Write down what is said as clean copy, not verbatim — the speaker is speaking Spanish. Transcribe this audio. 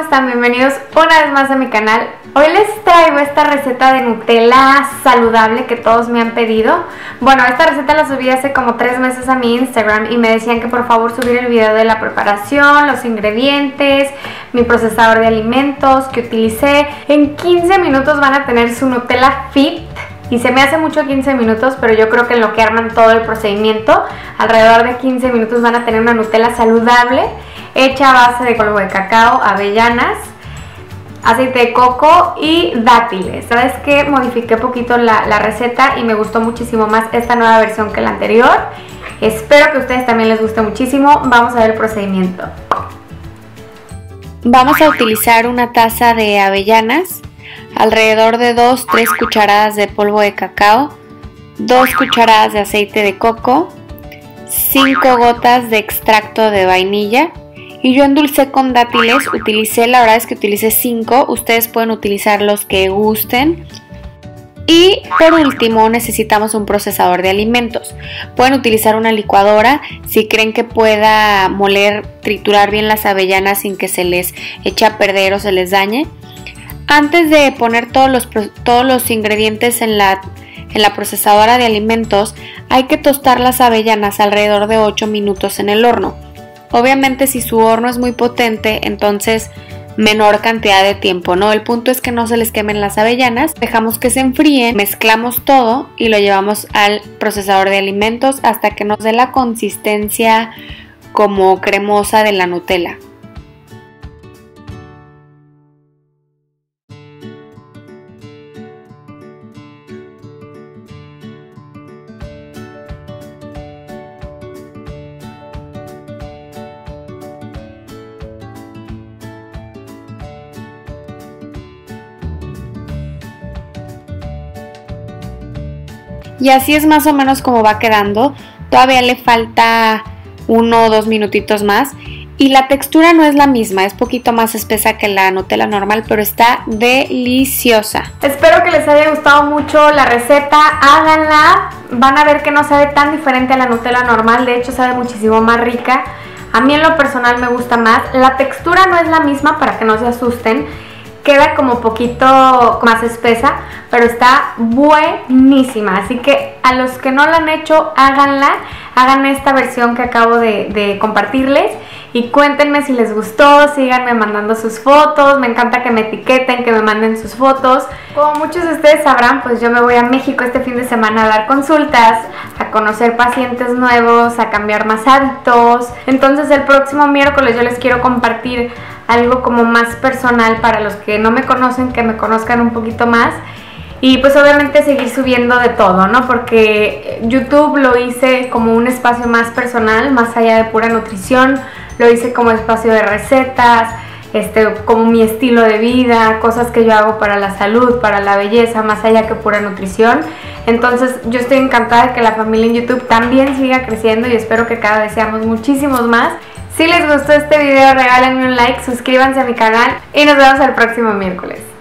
están? Bienvenidos una vez más a mi canal. Hoy les traigo esta receta de Nutella saludable que todos me han pedido. Bueno, esta receta la subí hace como 3 meses a mi Instagram y me decían que por favor subiera el video de la preparación, los ingredientes, mi procesador de alimentos que utilicé. En 15 minutos van a tener su Nutella Fit. Y se me hace mucho 15 minutos, pero yo creo que en lo que arman todo el procedimiento, alrededor de 15 minutos van a tener una Nutella saludable, hecha a base de polvo de cacao, avellanas, aceite de coco y dátiles. ¿Sabes qué? Modifiqué poquito la receta y me gustó muchísimo más esta nueva versión que la anterior. Espero que a ustedes también les guste muchísimo. Vamos a ver el procedimiento. Vamos a utilizar una taza de avellanas, alrededor de 2-3 cucharadas de polvo de cacao, 2 cucharadas de aceite de coco, 5 gotas de extracto de vainilla y yo endulcé con dátiles, la verdad es que utilicé 5, ustedes pueden utilizar los que gusten. Y por último necesitamos un procesador de alimentos. Pueden utilizar una licuadora si creen que pueda triturar bien las avellanas sin que se les eche a perder o se les dañe. Antes de poner todos los ingredientes en la procesadora de alimentos, hay que tostar las avellanas alrededor de 8 minutos en el horno. Obviamente si su horno es muy potente, entonces menor cantidad de tiempo, ¿no? El punto es que no se les quemen las avellanas, dejamos que se enfríen, mezclamos todo y lo llevamos al procesador de alimentos hasta que nos dé la consistencia como cremosa de la Nutella. Y así es más o menos como va quedando. Todavía le falta 1 o 2 minutitos más. Y la textura no es la misma, es poquito más espesa que la Nutella normal, pero está deliciosa. Espero que les haya gustado mucho la receta, háganla. Van a ver que no sabe tan diferente a la Nutella normal, de hecho sabe muchísimo más rica. A mí en lo personal me gusta más. La textura no es la misma, para que no se asusten. Queda como poquito más espesa, pero está buenísima. Así que a los que no la han hecho, háganla. Hagan esta versión que acabo de compartirles. Y cuéntenme si les gustó, síganme mandando sus fotos. Me encanta que me etiqueten, que me manden sus fotos. Como muchos de ustedes sabrán, pues yo me voy a México este fin de semana a dar consultas, a conocer pacientes nuevos, a cambiar más hábitos. Entonces el próximo miércoles yo les quiero compartir algo como más personal para los que no me conocen, que me conozcan un poquito más. Y pues obviamente seguir subiendo de todo, ¿no? Porque YouTube lo hice como un espacio más personal, más allá de pura nutrición. Lo hice como espacio de recetas, como mi estilo de vida, cosas que yo hago para la salud, para la belleza, más allá que pura nutrición. Entonces yo estoy encantada de que la familia en YouTube también siga creciendo y espero que cada vez seamos muchísimos más. Si les gustó este video, regálenme un like, suscríbanse a mi canal y nos vemos el próximo miércoles.